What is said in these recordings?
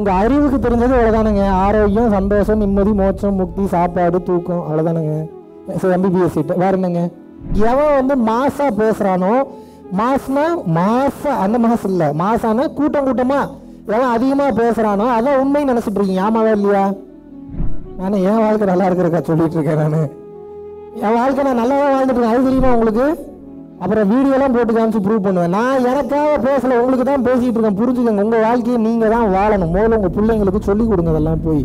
உங்கள் அறிவுக்கு தெரிஞ்சது அவ்வளோதானுங்க. ஆரோக்கியம், சந்தோஷம், நிம்மதி, மோட்சம், முக்தி, சாப்பாடு, தூக்கம், அவ்வளோதானுங்க. சரி, MBBS சீட்டு வேறு என்னங்க? எவன் வந்து மாசாக பேசுகிறானோ, மாசுனா மாசா அந்த மாசம் இல்லை, மாசானா கூட்டம் கூட்டமாக எவன் அதிகமாக பேசுகிறானோ அதான் உண்மைன்னு நினச்சிட்டு இருக்கீங்க. ஆமாவா இல்லையா? நான் என் வாழ்க்கை நல்லா இருக்கிறக்கா சொல்லிட்டு இருக்கேன். நான் என் வாழ்க்கை நான் நல்லா தான் வாழ்ந்துட்டு இருக்கேன். அது தெரியுமா உங்களுக்கு? அப்புறம் வீடியோலாம் போட்டு காமிச்சு ப்ரூவ் பண்ணுவேன். நான் எனக்காக பேசலை, உங்களுக்கு தான் பேசிகிட்டு இருக்கேன். புரிஞ்சுக்கோங்க, உங்கள் வாழ்க்கையை நீங்கள் தான் வாழணும். முதல்ல உங்கள் பிள்ளைங்களுக்கு சொல்லிக் கொடுங்க அதெல்லாம் போய்.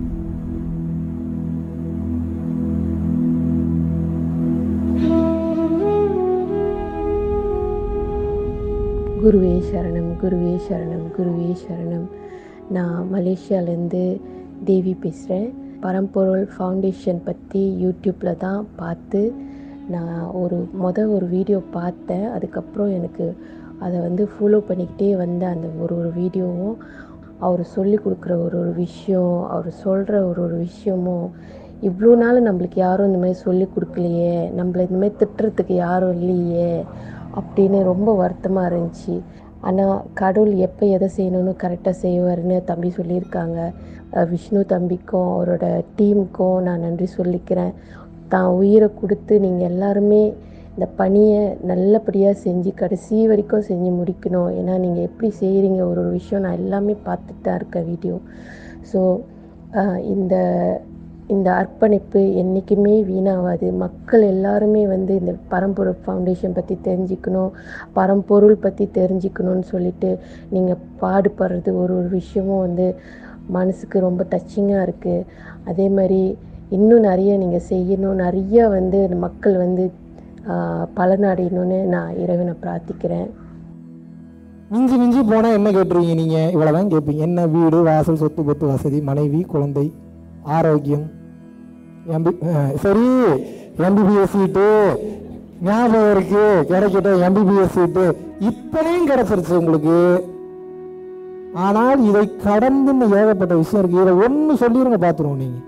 குருவே சரணம், குருவே சரணம், குருவே சரணம். நான் மலேசியாவிலேருந்து தேவி பேசுகிறேன். பரம்பொருள் ஃபவுண்டேஷன் பற்றி யூடியூப்பில் தான் பார்த்து நான் ஒரு வீடியோ பார்த்தேன். அதுக்கப்புறம் எனக்கு அதை வந்து ஃபாலோ பண்ணிக்கிட்டே வந்தேன். அந்த ஒரு வீடியோவும் அவர் சொல்லி கொடுக்குற ஒரு விஷயம், அவர் சொல்கிற ஒரு விஷயமும் இவ்வளோ நாள் நம்மளுக்கு யாரும் இந்தமாதிரி சொல்லி கொடுக்கலையே, நம்மளை இந்தமாதிரி திட்டுறதுக்கு யாரும் இல்லையே அப்படின்னு ரொம்ப வருத்தமாக இருந்துச்சு. ஆனால் கடவுள் எப்போ எதை செய்யணும்னு கரெக்டாக செய்வார்னு தம்பி சொல்லியிருக்காங்க. விஷ்ணு தம்பிக்கும் அவரோட டீமுக்கும் நான் நன்றி சொல்லிக்கிறேன். தான் உயிரை கொடுத்து நீங்கள் எல்லாருமே இந்த பணியை நல்லபடியாக செஞ்சு கடைசி வரைக்கும் செஞ்சு முடிக்கணும். ஏன்னா நீங்கள் எப்படி செய்கிறீங்க ஒரு விஷயம் நான் எல்லாமே பார்த்துட்டு தான் இருக்கேன் வீடியோ. ஸோ இந்த அர்ப்பணிப்பு என்றைக்குமே வீணாகாது. மக்கள் எல்லாருமே வந்து இந்த பரம்பொருள் ஃபவுண்டேஷன் பற்றி தெரிஞ்சுக்கணும், பரம்பொருள் பற்றி தெரிஞ்சுக்கணும்னு சொல்லிட்டு நீங்கள் பாடுபடுறது ஒரு விஷயமும் வந்து மனசுக்கு ரொம்ப டச்சிங்காக இருக்குது. அதே மாதிரி இன்னும் நிறைய நீங்கள் செய்யணும், நிறைய வந்து மக்கள் வந்து பலனடையணும்னு நான் இறைவனை பிரார்த்திக்கிறேன். மிஞ்சி மிஞ்சி போனால் என்ன கேட்டுருவீங்க நீங்கள்? இவ்வளோதான் கேட்பீங்க. என்ன? வீடு, வாசல், சொத்து பத்து, வசதி, மனைவி, குழந்தை, ஆரோக்கியம், சரி MBBS சீட்டு ஞாபகம் இருக்கு, கிடைக்கட்ட MBBS சீட்டு இத்தனையும் கிடைச்சிருச்சு உங்களுக்கு. ஆனால் இதை கடந்து ஏகப்பட்ட விஷயம் இருக்கு. இதை ஒன்று சொல்லிடுங்க, பார்த்துருவோம். நீங்கள்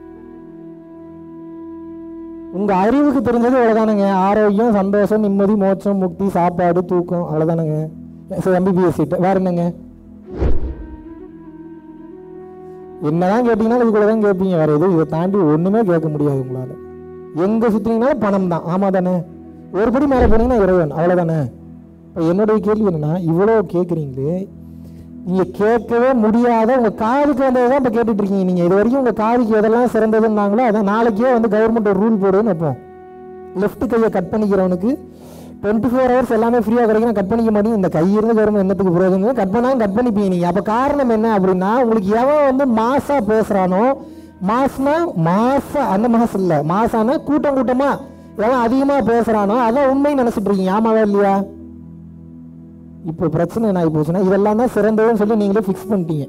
உங்கள் அறிவுக்கு தெரிஞ்சது அவ்வளோதானுங்க. ஆரோக்கியம், சந்தோஷம், நிம்மதி, மோட்சம், முக்தி, சாப்பாடு, தூக்கம், அவ்வளோதானுங்க. சரி, MBBS சீட்டு வேறு என்னங்க? என்னதான் கேட்டீங்கன்னா இதுக்குள்ள தான் கேட்பீங்க. வேறு எதுவும் இதை தாண்டி ஒன்றுமே கேட்க முடியாது உங்களால். எங்கே சுற்றினீங்கனாலும் பணம் தான். ஆமாம் தானே? ஒரு படி மேலே போனீங்கன்னா இறைவன், அவ்வளோதானே? இப்போ என்னுடைய கேள்வி என்னென்னா, இவ்வளோ கேட்குறீங்களே, நீங்கள் கேட்கவே முடியாத உங்கள் காதுக்கு வந்தது தான் இப்போ கேட்டுட்ருக்கீங்க. நீங்கள் இது வரைக்கும் உங்கள் காதுக்கு எதெல்லாம் சிறந்ததுன்னாங்களோ அதான் நாளைக்கே வந்து கவர்மெண்ட் ஒரு ரூல் போடுன்னு வைப்போம். லெஃப்ட் கையை கட் பண்ணிக்கிறவனுக்கு 24 hours எல்லாமே ஃப்ரீயாக கிடைக்கணும், கட் பண்ணிக்க மாட்டீங்க. இந்த கை இருந்து கவர்மெண்ட் என்னத்துக்கு பிரயோஜனம்? கட் பண்ணாலும் கட் பண்ணிப்பீங்க நீங்கள். அப்போ காரணம் என்ன அப்படின்னா, உங்களுக்கு எவன் வந்து மாசாக பேசுகிறானோ, மாசுனா மாசா அந்த மாசம் இல்லை, மாசானா கூட்டம் கூட்டமாக எவன் அதிகமாக பேசுகிறானோ அதான் உண்மைன்னு நினச்சிட்டு இருக்கீங்க. ஆமாவா இல்லையா? இப்போ பிரச்சனை என்ன ஆகி போச்சுன்னா, இதெல்லாம் தான் சிறந்ததுன்னு சொல்லி நீங்களே ஃபிக்ஸ் பண்ணிட்டீங்க.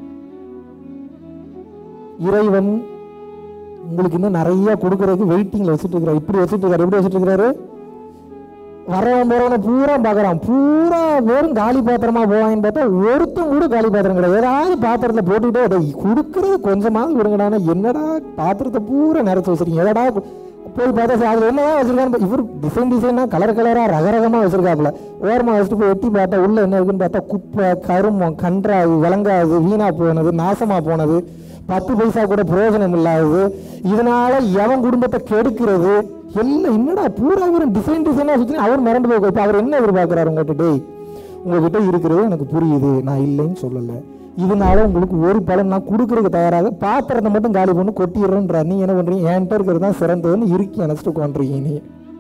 இறைவன் உங்களுக்கு இன்னும் நிறைய கொடுக்கறதுக்கு வெயிட்டிங்கில் வச்சுட்டு இருக்கிறார். இப்படி வச்சுட்டு இருக்காரு. எப்படி வச்சுட்டு இருக்கிறாரு? வரவன் போறவனை பூரா பார்க்குறான். பூரா வெறும் காலி பாத்திரமா போவாங்கன்னு பார்த்தா ஒருத்தம் கூட காலி பாத்திரம் கிடையாது. ஏதாவது பாத்திரத்தில் போட்டுக்கிட்டே அதை கொடுக்குறது கொஞ்சமாவது விடுங்கடானா, என்னடா பாத்திரத்தை பூரா நிறச்சி வச்சிருக்கீங்க, எதடா போய் பார்த்தா அதில் என்னதான் வச்சிருக்கான்னு. இவர் டிசைனாக கலராக ரகரகமாக வச்சிருக்காப்புல. ஓரமாக வச்சுட்டு போய் எட்டி பார்த்தா உள்ள என்ன இருக்குன்னு பார்த்தா குப்பை, கருமம், கன்றாது, விளங்காது, வீணாக போனது, நாசமாக போனது, 10 பைசா கூட பிரயோஜனம் இல்லாதது, இதனால எவன் குடும்பத்தை கெடுக்கிறது எல்லாம். என்னடா பூரா ஒரு டிசைனாக சுற்றி அவர் மறந்து போய். இப்போ அவர் என்ன எதிர்பார்க்குறாரு உங்கள்கிட்ட? டேய், உங்ககிட்ட இருக்கிறது எனக்கு புரியுது, நான் இல்லைன்னு சொல்லலை, இதனால உங்களுக்கு ஒரு பலன் நான் கொடுக்குறதுக்கு தயாராக, பாத்திரத்தை மட்டும் காலி பண்ணி கொட்டிடுறேன்றார். நீ என்ன பண்ணுறீங்க? என்கிட்ட இருக்கிறது தான் சிறந்ததுன்னு இறுக்கி நினச்சிட்டு உட்காந்துருக்கீங்க. நீ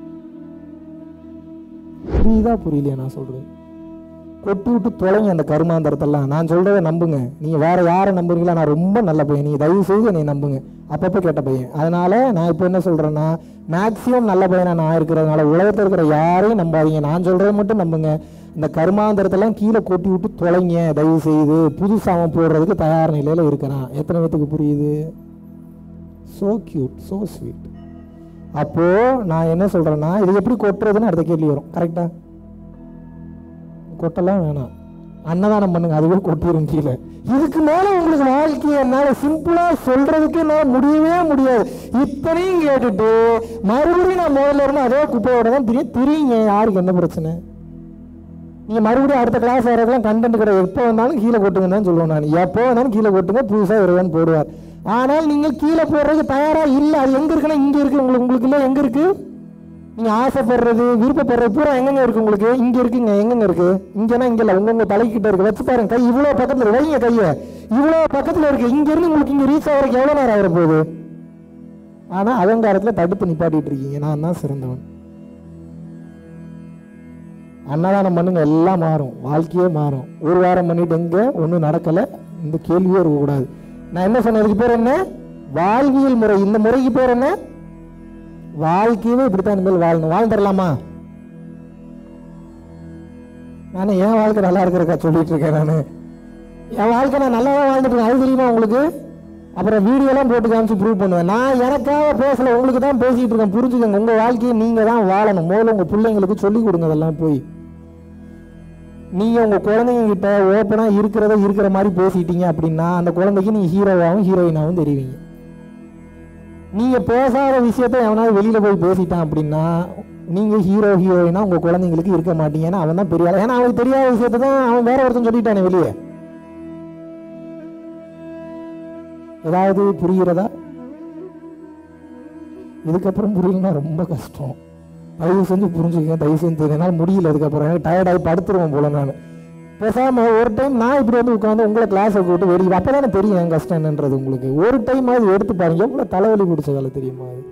புரியுதா புரியலையா நான் சொல்கிறேன்? கொட்டி விட்டு தொலைங்க அந்த கருமாந்தரத்தெல்லாம். நான் சொல்கிறத நம்புங்க. நீங்கள் வேறு யாரை நம்புறீங்களா? நான் ரொம்ப நல்ல பையன், நீங்கள் தயவு செய்து என்னை நம்புங்க. அப்பப்போ கேட்ட பையன். அதனால் நான் இப்போ என்ன சொல்கிறேன்னா, மேக்ஸிமம் நல்ல பையனாக நான் இருக்கிறதுனால உலகத்தில் இருக்கிற யாரையும் நம்பாதீங்க. நான் சொல்கிறத மட்டும் நம்புங்க. இந்த கருமாந்தரத்தெல்லாம் கீழே கொட்டி விட்டு தொலைங்க தயவு செய்து. புதுசாக போடுறதுக்கு தயார் நிலையில் இருக்கிறான். எத்தனை பேத்துக்கு புரியுது? So cute, so sweet. அப்போது நான் என்ன சொல்கிறேன்னா, இது எப்படி கொட்டுறதுன்னு அடுத்த கேள்வி வரும். கரெக்டாக? கொட்டெல்லாம் வேணாம், அன்னதானம் பண்ணுங்க, அதுவே கொட்டிடும் கீழே. இதுக்கு மேலே உங்களுக்கு வாழ்க்கையை என்னால் சிம்பிளாக சொல்கிறதுக்கு என்னால் முடியவே முடியாது. இத்தனையும் கேட்டுட்டு மறுபடியும் நான் முதல்ல இருந்து அதே குப்பையோட தான் திரியுங்க. யாருக்கு என்ன பிரச்சனை? நீங்கள் மறுபடியும் அடுத்த கிளாஸ் வரதுலாம் கண்டென்ட் கிடையாது. எப்போ வந்தாலும் கீழே கொட்டுங்கன்னு தான் சொல்லுவேன் நான். எப்போ வந்தாலும் கீழே கொட்டுங்க, புதுசாக இறைவன் போடுவார். ஆனால் நீங்கள் கீழே போடுறதுக்கு தயாராக இல்லை. அது எங்கே இருக்குன்னா இங்கே இருக்குது. உங்களுக்கு இல்லை எங்கே இருக்குது? நீங்கள் ஆசைப்படுறது விருப்பப்படுறது பூரா எங்கெங்க இருக்குது உங்களுக்கு? இங்கே இருக்குங்க. எங்கெங்க இருக்குது? இங்கேனா இங்கே இல்லை, உங்கள் தலைக்கிட்ட இருக்குது. வச்சு பாருங்க, கை இவ்வளோ பக்கத்தில் வைங்க, கையை இவ்வளோ பக்கத்தில் இருக்குது. இங்கேருந்து உங்களுக்கு இங்கே ரீச் ஆகிறதுக்கு எவ்வளோ நேரம் ஆகிற போகுது? ஆனால் அகங்காரத்தில் தடுத்து நிப்பாட்டிட்டு இருக்கீங்க. நான் தான் சிறந்தவன். அன்னதானம் பண்ணுங்க, எல்லாம் மாறும், வாழ்க்கையே மாறும். ஒரு வாரம் பண்ணிட்டு எங்க ஒன்றும் நடக்கலை, இந்த கேள்வியே இருக்கக்கூடாது. நான் என்ன சொன்னேன், இதுக்கு பேர் என்ன? வாழ்வியல் முறை. இந்த முறைக்கு பேர் என்ன? வாழ்க்கையே இப்படித்தான் இனிமேல் வாழணும். வாழ்ந்துடலாமா? நான் என் வாழ்க்கை நல்லா இருக்கிறக்கா சொல்லிட்டு இருக்கேன். நான் என் வாழ்க்கை நான் நல்லா தான் வாழ்ந்துட்டு இருக்கேன். அது தெரியுமா உங்களுக்கு? அப்புறம் வீடியோலாம் போட்டு காமிச்சு ப்ரூவ் பண்ணுவேன். நான் எனக்காக பேசல, உங்களுக்கு தான் பேசிட்டு இருக்கேன். புரிஞ்சுக்கோங்க, உங்க வாழ்க்கையை நீங்க தான் வாழணும். முதல்ல உங்க பிள்ளைங்களுக்கு சொல்லிக் கொடுங்க. அதெல்லாம் போய் நீங்க உங்க குழந்தைங்க கிட்ட ஓப்பனா இருக்கிற மாதிரி பேசிட்டீங்க அப்படின்னா அந்த குழந்தைக்கு நீங்க ஹீரோவாகவும் ஹீரோயினாவும் தெரிவிங்க. நீங்க பேசாத விஷயத்த எவனாவது வெளியில போய் பேசிட்டான் அப்படின்னா நீங்க ஹீரோயினா உங்க குழந்தைங்களுக்கு இருக்க மாட்டீங்க. ஏன்னா அவன் தான் பெரிய ஆள். ஏன்னா அவனுக்கு தெரியாத விஷயத்த தான் அவன் வேற ஒருத்தன் சொல்லிட்டானே வெளியே. ஏதாவது புரிகிறதா? இதுக்கப்புறம் புரியலன்னா ரொம்ப கஷ்டம். தயவு செஞ்சு புரிஞ்சுக்கங்க, தயவு செஞ்சு. என்னால் முடியல, அதுக்கப்புறம் எனக்கு டயர்டாகி படுத்துருவேன் போல. நான் பேசாமல் ஒரு டைம் நான் இப்படி வந்து உட்காந்து உங்களை கிளாஸை கூட்டு வெடி அப்போ தானே தெரியும் என் கஷ்டம் என்னன்றது உங்களுக்கு. ஒரு டைம் அது எடுத்து பாருங்க, எவ்வளோ தலைவலி பிடிச்ச வேலை தெரியுமா அது?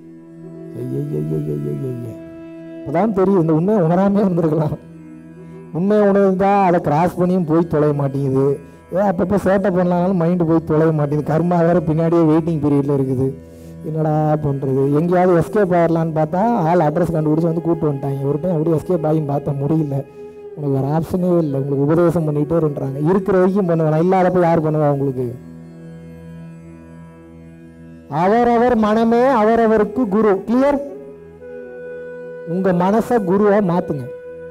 அப்போதான் தெரியும் இந்த உண்மையை உணராமே இருந்திருக்கலாம். உண்மையை உணர்ந்தா அதை கிராஸ் பண்ணியும் போய் தொலைய மாட்டேங்குது. ஏன் அப்பப்போ சேட்டை பண்ணலானாலும் மைண்டு போய் தொலைய மாட்டேங்குது. கர்மா வேறு பின்னாடியே வெயிட்டிங் பீரியடில் இருக்குது. என்னடா பண்ணுறது? எங்கேயாவது எஸ்கேப் ஆகலான்னு பார்த்தா ஆள் அட்ரஸ் கண்டுபிடிச்சி வந்து கூப்பிட்டு வந்துட்டாங்க. ஒரு டைம் அப்படியே எஸ்கேப் ஆகியும் பார்த்தா முடியல. உங்களுக்கு வேறு ஆப்ஷனே இல்லை. உங்களுக்கு உபதேசம் பண்ணிகிட்டே இருந்துறாங்க. இருக்கிற வரைக்கும் பண்ணுவேன், இல்லாதப்போ யார் பண்ணுவா உங்களுக்கு? அவரவர் மனமே அவரவருக்கு குரு. கிளியர்? உங்க மனசை குருவா மாத்துங்க.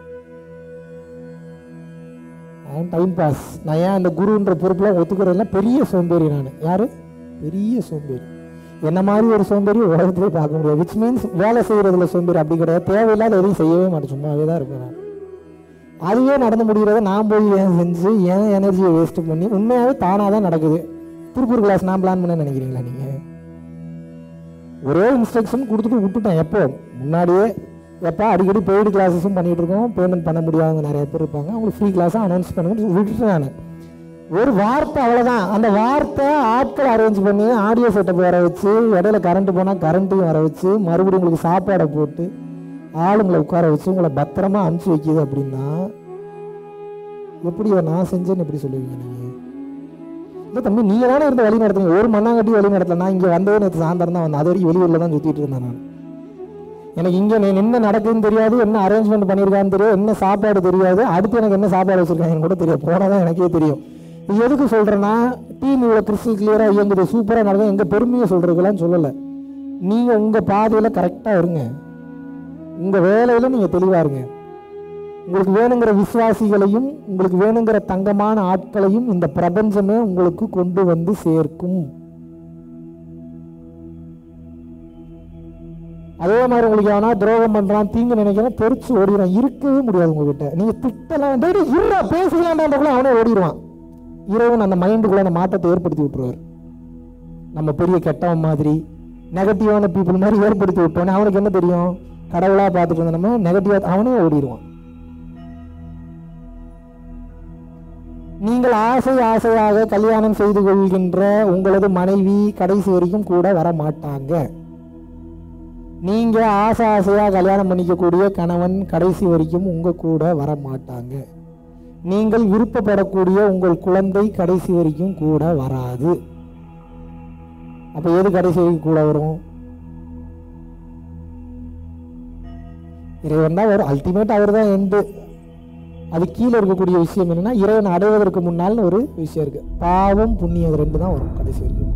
Time pass. நான் ஏன் அந்த குருன்ற பொறுப்புலாம் ஒத்துக்கிறதுல பெரிய சோம்பேறி. நான் யாரு? பெரிய சோம்பேறி. என்ன மாதிரி ஒரு சோம்பேறி உலகத்திலே பார்க்க முடியாது. விச் மீன்ஸ் வேலை செய்யறதுல சோம்பேறி அப்படி கிடையாது. தேவையில்லாத எதையும் செய்யவே மாட்டேன், சும்மாவே தான் இருப்பேன் நான். அதுவே நடந்து முடிகிறத நான் போய் ஏன் செஞ்சு ஏன் எனர்ஜியை வேஸ்ட் பண்ணி? உண்மையாகவே தானாக தான் நடக்குது. திருப்பூர் கிளாஸ் நான் பிளான் பண்ண நினைக்கிறீங்களா நீங்கள்? ஒரே இன்ஸ்ட்ரக்ஷன் கொடுத்துட்டு விட்டுட்டேன். எப்போ முன்னாடியே எப்போ அடிக்கடி பெய்டு கிளாஸஸும் பண்ணிகிட்டு இருக்கோம். பேமெண்ட் பண்ண முடியாதவங்க நிறைய பேர் இருப்பாங்க. அவங்களுக்கு ஃப்ரீ கிளாஸாக அனௌன்ஸ் பண்ணுங்கன்னு விட்டுட்டேன் நான். ஒரு வார்த்தை, அவ்வளோதான். அந்த வார்த்தை ஆட்கள் அரேஞ்ச் பண்ணி ஆடியோ செட்டப் வர வச்சு, இடையில கரண்ட் போனால் கரண்ட்டையும் வர வச்சு, மறுபடியும் உங்களுக்கு சாப்பாடை போட்டு ஆளுங்களை உட்கார வச்சு உங்களை பத்திரமா அனுப்பிச்சி வைக்கிது அப்படின்னா எப்படி நான் செஞ்சேன்னு எப்படி சொல்லுவீங்க நீங்கள்? இல்லை தம்பி, நீங்கள் தானே இருந்த வழி நடத்துங்க. ஒரு மண்ணாங்கட்டி வழி நடத்தல. நான் இங்கே வந்ததே நேற்று சாயந்தரம் தான் வந்தேன். அது வரைக்கும் வெளியூரில் தான் சுற்றிட்டு இருந்தேன் நான். எனக்கு இங்கே என்ன நடக்குதுன்னு தெரியாது, என்ன அரேஞ்ச்மெண்ட் பண்ணியிருக்கான்னு தெரியாது, என்ன சாப்பாடு தெரியாது, அடுத்து எனக்கு என்ன சாப்பாடு வச்சுருக்காங்கன்னு கூட தெரியாது. போனால் தான் எனக்கே தெரியும். இது எதுக்கு சொல்கிறேன்னா, டீம் இவ்வளோ கிறிஸ்டல் கிளியராக இயங்குது, சூப்பராக நடக்கும், எங்கள் பெருமையை சொல்கிறதுக்கெல்லாம் சொல்லலை. நீங்கள் உங்கள் பாதையில் கரெக்டாக இருங்க. உங்கள் வேலையில் நீங்கள் தெளிவாக இருங்க. உங்களுக்கு வேணுங்கிற விசுவாசிகளையும் உங்களுக்கு வேணுங்கிற தங்கமான ஆட்களையும் இந்த பிரபஞ்சமே உங்களுக்கு கொண்டு வந்து சேர்க்கும். அதே மாதிரி உங்களுக்கு எவனா துரோகம் பண்றான், தீங்கு நினைக்கிறான், தெரிச்சு ஓடிடுவான். இருக்கவே முடியாது உங்ககிட்ட. நீங்க திட்டலாம் பேசலாம்ன்றதுக்குள்ள அவனே ஓடிடுவான். இறைவன் அந்த மைண்டுக்குள்ள அந்த மாற்றத்தை ஏற்படுத்தி விட்டுருவார். நம்ம பெரிய கெட்டவன் மாதிரி நெகட்டிவான பீப்புள் மாதிரி ஏற்படுத்தி விட்டோன்னே அவனுக்கு என்ன தெரியும்? கடவுளாக பார்த்துட்டு இருந்த நம்ம நெகட்டிவா அவனே ஓடிடுவான். நீங்கள் ஆசையாக கல்யாணம் செய்து கொள்கின்ற உங்களது மனைவி கடைசி வரைக்கும் கூட வர மாட்டாங்க. நீங்க ஆசையா கல்யாணம் பண்ணிக்கக்கூடிய கணவன் கடைசி வரைக்கும் உங்க கூட வர மாட்டாங்க. நீங்கள் விருப்பப்படக்கூடிய உங்கள் குழந்தை கடைசி வரைக்கும் கூட வராது. அப்ப எது கடைசி வரைக்கும் கூட வரும்? இறைவன் தான் வரும். அல்டிமேட் அவர் தான் எண்டு. அது கீழே இருக்கக்கூடிய விஷயம் என்னன்னா, இறைவன் அடைவதற்கு முன்னால் ஒரு விஷயம் இருக்கு. பாவம் புண்ணியம் ரெண்டு தான் வரும் கடைசி வரைக்கும்.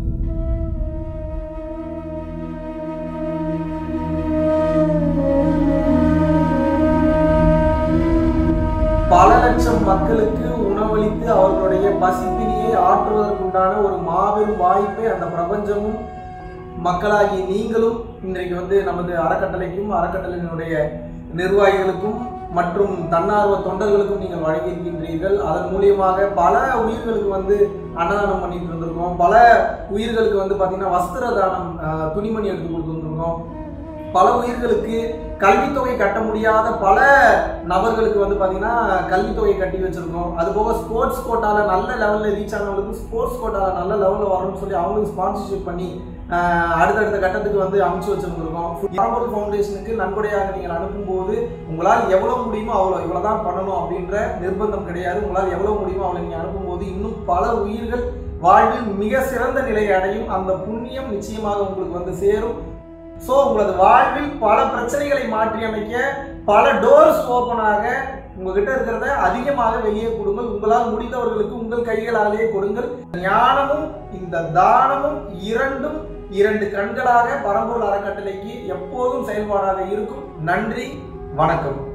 பல லட்சம் மக்களுக்கு உணவளித்து அவர்களுடைய பசிப்பினியை ஆற்றுவதற்குண்டான ஒரு மாபெரும் வாய்ப்பை அந்த பிரபஞ்சமும் மக்களாகி நீங்களும் இன்றைக்கு நமது அறக்கட்டளைக்கும் அறக்கட்டளையினுடைய நிர்வாகிகளுக்கும் மற்றும் தன்னார்வ தொண்டர்களுக்கும் நீங்கள் வழங்கியிருக்கின்றீர்கள். அதன் மூலியமாக பல உயிர்களுக்கு வந்து அன்னதானம் பண்ணிட்டு இருந்திருக்கோம். பல உயிர்களுக்கு வந்து பார்த்தீங்கன்னா வஸ்திர தானம், துணிமணி எடுத்து கொடுத்துருந்துருக்கோம். பல உயிர்களுக்கு கல்வித்தொகை கட்ட முடியாத பல நபர்களுக்கு வந்து பார்த்தீங்கன்னா கல்வித்தொகை கட்டி வச்சிருக்கோம். அதுபோக ஸ்போர்ட்ஸ் கோட்டால நல்ல லெவலில் ரீச் ஆனவங்களுக்கு ஸ்போர்ட்ஸ் கோட்டால நல்ல லெவலில் வரணும்னு சொல்லி அவங்களுக்கு ஸ்பான்சர்ஷிப் பண்ணி அடுத்தடுத்த கட்டத்துக்கு வந்து அமைச்சு வச்சிருந்திருக்கோம். பரம்பொருள் ஃபவுண்டேஷனுக்கு நன்கொடையாக நீங்கள் அனுப்பும்போது உங்களால் எவ்வளோ முடியுமோ இவ்வளோதான் பண்ணணும் அப்படின்ற நிர்பந்தம் கிடையாது. உங்களால் எவ்வளோ முடியுமோ அவ்வளோ நீங்கள் அனுப்பும்போது இன்னும் பல உயிர்கள் வாழ்வில் மிக சிறந்த நிலையை அடையும். அந்த புண்ணியம் நிச்சயமாக உங்களுக்கு வந்து சேரும். ஸோ உங்களது வாழ்வில் பல பிரச்சனைகளை மாற்றி அமைக்க பல டோர்ஸ் ஓப்பனாக உங்ககிட்ட இருக்கிறத அதிகமாக வெளியே கொடுங்கள். உங்களால் முடிந்தவர்களுக்கு உங்கள் கைகளாலேயே கொடுங்கள். ஞானமும் இந்த தானமும் இரண்டு கண்களாக பரம்பொருள் அறக்கட்டளைக்கு எப்போதும் செயல்பாடாக இருக்கும். நன்றி, வணக்கம்.